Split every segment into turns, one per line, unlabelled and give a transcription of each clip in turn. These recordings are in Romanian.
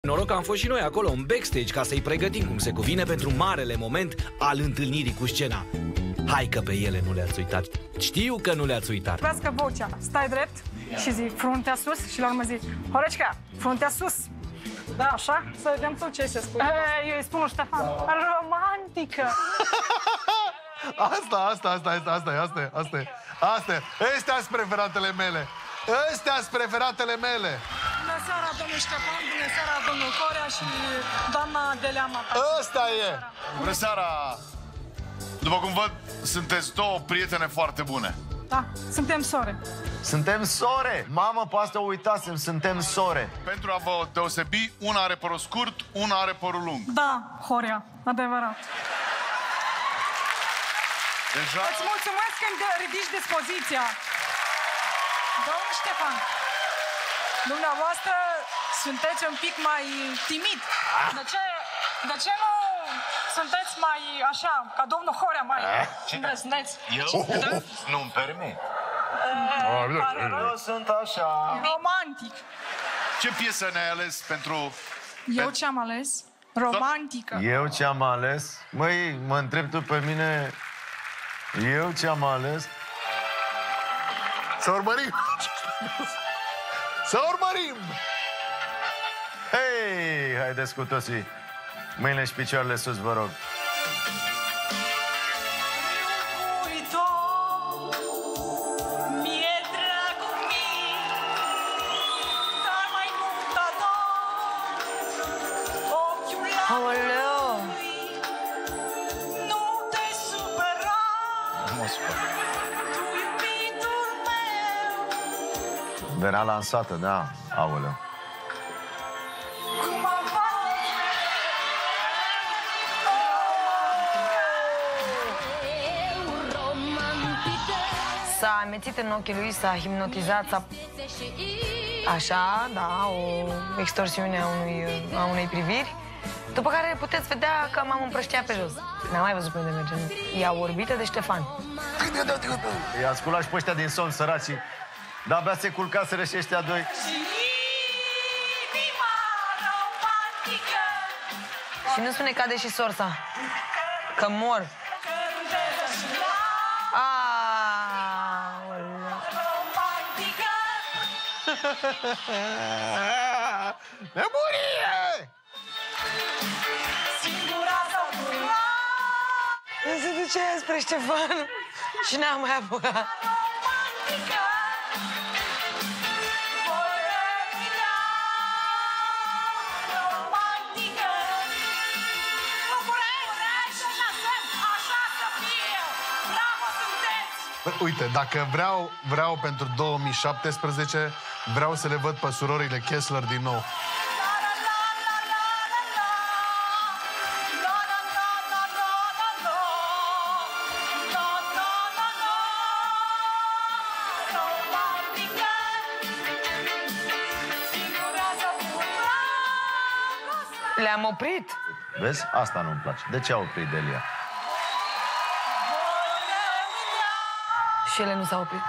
Noroc că am fost și noi acolo, în backstage, ca să-i pregătim cum se cuvine pentru marele moment al întâlnirii cu scena. Hai că pe ele nu le-ați uitat. Știu că nu le-ați uitat.
Vrească vocea, stai drept și zi fruntea sus și la urmă zi Horecica, fruntea sus. Da, așa? Să vedem tu ce se spune. Eu îi spun lui Ștefan, romantică.
Asta e. Astea-s preferatele mele. Astea-s preferatele mele.
Bună seara, domnul Ștefan, bună seara, domnul Corea și doamna Deleama.
Ăsta e.
Bună seara! După cum văd, sunteți două prietene foarte bune.
Da, suntem sore.
Suntem sore! Mamă, pe asta o uitasem, suntem sore.
Pentru a vă deosebi, una are părul scurt, una are părul lung.
Da, Horea, adevărat.
Deja...
Îți mulțumesc când ridici dispoziția. Domnul Ștefan, dumneavoastră sunteți un pic mai timid. De ce nu sunteți mai așa, ca domnul Horea, mai îndrăzneți?
Eu? Nu-mi permit. Eu sunt așa.
Romantic.
Ce piesă ne-ai ales pentru...
Eu ce-am ales? Romantică.
Eu ce-am ales? Măi, mă întreb tu pe mine... Eu ce-am ales?
Să urmărim! Să urmărim!
Hei, haideți cu toții. Mâinile și picioarele sus, vă rog.
Aoleu! Nu te supăra!
Nu mă supăr.
Tu iubitul meu!
Venea lansată, da, aoleu.
S-a amețit în ochii lui, s-a hipnotizat, s-a... Așa, da, o extorsiune a unei priviri. După care puteți vedea că m-am împrăștiat pe jos. N-am mai văzut pe unde mergem. E o orbită de Ștefan.
I-a sculat și pe ăștia din somn, săracii. De-abia se culcaseră și ăștia doi.
Și nu spune cade și sorsa. Că mor.
Nebunie!
Se ducea spre Ștefan și n-am mai apucat.
Uite, dacă vreau pentru 2017, vreau să le văd pe surorile Kessler din nou.
Le-am oprit.
Vezi? Asta nu-mi place. De ce a oprit Delia?
Și ele nu s-au oprit.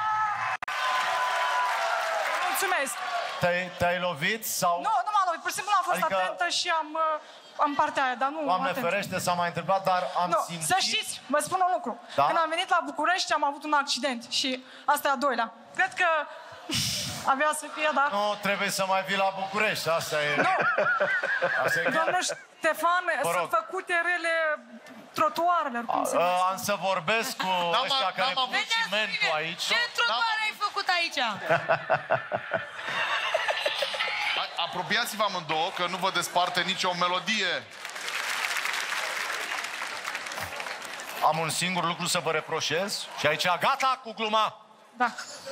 Mulțumesc!
Te-ai lovit sau...
Nu m-am lovit. Pur și simplu am fost atentă și am partea aia, dar nu...
Doamne ferește, s-a mai întâmplat, dar am simțit...
Să știți, vă spun un lucru.
Da?
Când am venit la București, am avut un accident și asta e a doilea. Cred că avea să fie, dar...
Nu, trebuie să mai vii la București, asta e...
Nu!
Asta e
Domnul Ștefan, sunt făcute rele trotuarele, cum se numește.
Am să vorbesc cu ăștia care pun cimentul aici.
Ce trotuare ai făcut aici?
Apropiați-vă amândouă, că nu vă desparte nicio melodie.
Am un singur lucru să vă reproșez și aici gata cu gluma.
Da.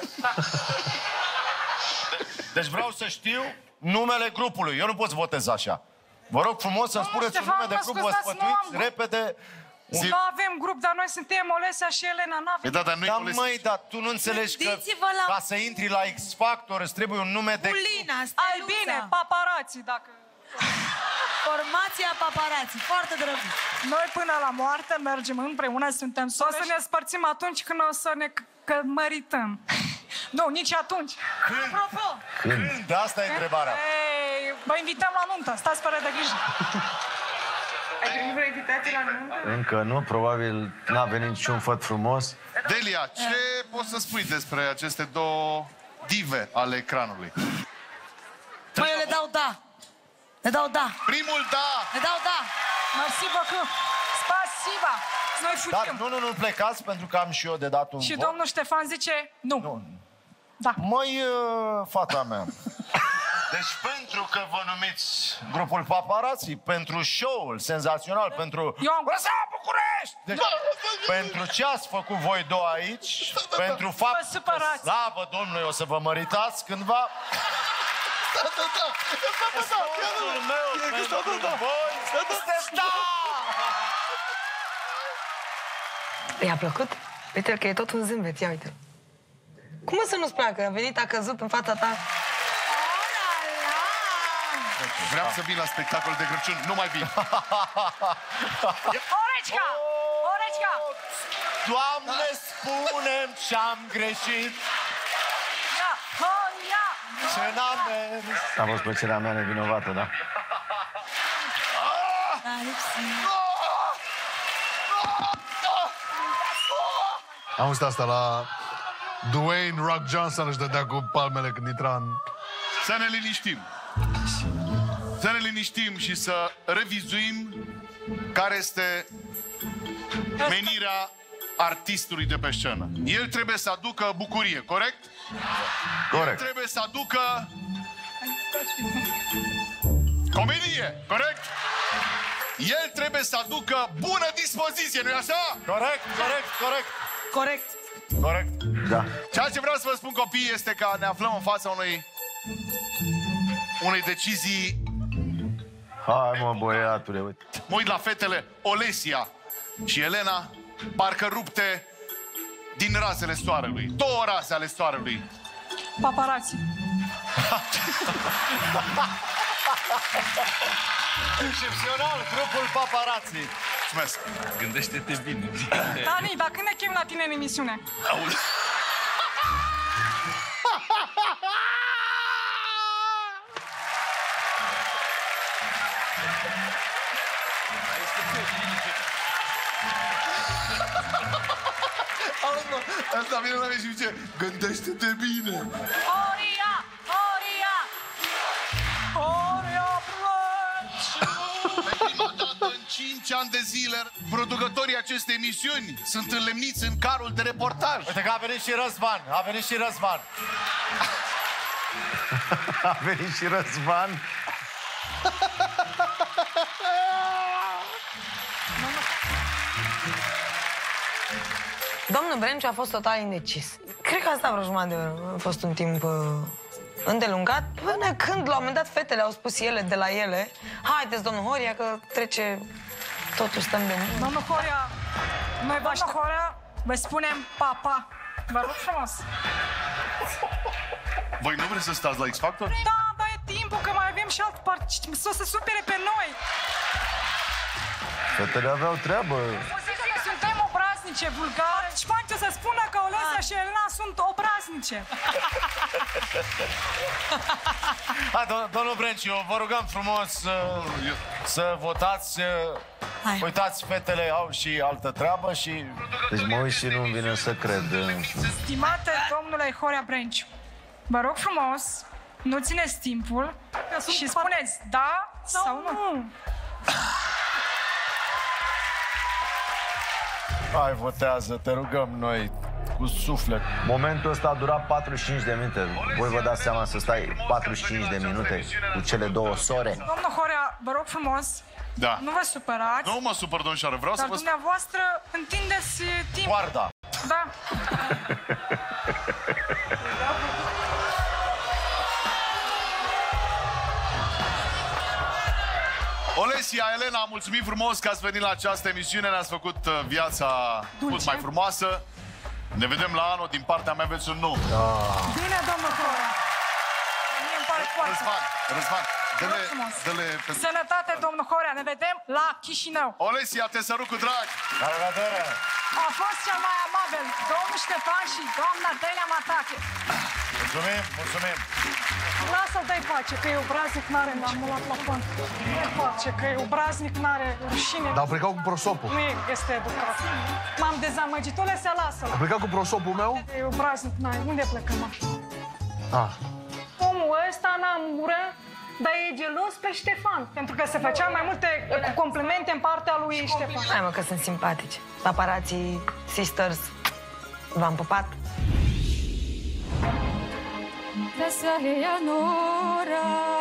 Deci vreau să știu numele grupului. Eu nu pot să votez așa. Vă rog frumos să-mi spuneți un nume de grup, vă spătuiți repede.
Nu avem grup, dar noi suntem Olesea și Elena, n-avem.
Da, dar nu-i
Dar măi, dar tu nu înțelegi că ca să intri la X Factor îți trebuie un nume de
Bulina,
Ai bine, paparații, dacă...
Formația paparații, foarte drăguț.
Noi până la moarte mergem împreună, suntem sore. O să ne spărțim atunci când o să ne mărităm. Nu, nici atunci.
Când? Când? Asta e întrebarea.
Ei, Vă invităm la nuntă, stați fără de grijă.
Ai primit vreo invitație la nuntă?
Încă nu, probabil n-a venit niciun făt frumos.
Delia, ce poți să spui despre aceste două dive ale ecranului?
Băi, eu le dau da. Le dau da.
Primul da!
Le dau da.
Mersi beaucoup. Spasiba. Noi
Dar
fugim.
nu plecați pentru că am și eu de dat un
Și
vot.
domnul Ștefan zice nu. Da.
Măi, fata mea. Deci pentru că vă numiți grupul Paparazzi, pentru show-ul senzațional, pentru...
Eu am...
Brăsa, București! Deci, pentru ce ați făcut voi două aici, pentru faptul că,
supărați.
slavă Domnului, o să vă măritați cândva... Sfatul meu pentru voi este da!
I-a plăcut? Uite că e tot un zâmbet, ia uite. Cum o să nu-ți placă? A venit, a căzut în fața ta.
Vreau să vin la spectacol de Crăciun, nu mai vin.
Orecica! Orecica!
Doamne, spune-mi ce-am greșit,
Ia! Ia!
ce n-am mers.
A fost plăcerea mea nevinovată, da?
Am auzit asta la Dwayne Rock Johnson, își dădea cu palmele când intra în...
Să ne liniștim. Să ne liniștim și să revizuim care este menirea artistului de pe scenă. El trebuie să aducă bucurie, corect?
Corect.
El trebuie să aducă comedie, corect? El trebuie să aducă bună dispoziție, nu-i așa?
Corect.
Corect.
Corect.
Da.
Ceea ce vreau să vă spun, copii, este că ne aflăm în fața unei decizii.
Hai, mă, băiatule, uite.
Mă uit la fetele Olesia și Elena, parcă rupte din razele soarelui. Două raze ale soarelui.
Paparazzi.
Excepțional, grupul Paparazzi.
Mulțumesc.
Gândește-te bine.
Dani, dar când ne chem la tine în emisiune?
Asta vine la mine și zice, gândește-te bine.
Oria! Oria! Oria plânge!
Pe prima dată în 5 ani de zile, producătorii acestei emisiuni sunt înlemniți în carul de reportaj.
Uite că a venit și Răzvan, a venit și Răzvan.
A venit și Răzvan.
Domnul Brenciu a fost total indecis. Cred că asta vreo jumătate de oră. A fost un timp îndelungat, până când, la un moment dat, fetele au spus ele de la ele: haideți, domnul Horia, că trece, totuși stăm de mult.
Domnul Horia, noi vă spunem papa. Vă rog frumos.
Voi nu vreți să stați la X-Factor?
Da, dar e timpul, că mai avem și alt să se supere pe noi.
Fetele aveau treabă.
Zică că suntem obraznice, vulgare. Și face să spună că Olesia și Elena sunt obraznice.
Hai, domnul Brenciu, vă rugăm frumos să votați. Uitați, fetele au și altă treabă și...
Deci mă uit și nu-mi vine să cred.
Stimate domnule Horia Brenciu, vă rog frumos, nu țineți timpul și spuneți da sau nu.
Hai, votează, te rugăm noi, cu suflet.
Momentul ăsta a durat 45 de minute. Voi vă dați seama să stai 45 de minute cu cele două sore?
Domnul Horia, vă rog frumos,
Da.
nu vă supărați,
Nu mă supăr, domnișoară, vreau
dar
să vă spun.
dumneavoastră întindeți timpul.
Guarda.
Da.
Olesia, Elena, mulțumim frumos că ați venit la această emisiune, ne-ați făcut viața mult mai frumoasă. Ne vedem la anul, din partea mea aveți un nu.
Bine, domnul Horia. Mie îmi pare foarte...
Răzvan, Dă-le...
Sănătate, domnul Horea, ne vedem la Chișinău.
Olesia, te sărut cu drag.
La revedere.
A fost cel mai amabil, domnul Ștefan și doamna Delia Matache.
Mulțumim, mulțumim.
Lasă-l, dai pace, că e obraznic, n-are amulat la fond. Dai pace, că e obraznic, n-are rușine.
Dar au plecat cu prosopul.
Nu este educat. M-am dezamăgit, o lăsea, lasă-l.
A plecat cu prosopul meu?
E obraznic, n-are. Unde plecăm?
Ah.
Omul ăsta n-am ură, dar e gelos pe Ștefan. Pentru că se făcea mai multe complimente în partea lui Ștefan.
Hai mă, că sunt simpatici. Paparații, sisters, v-am pupat.
Eleonora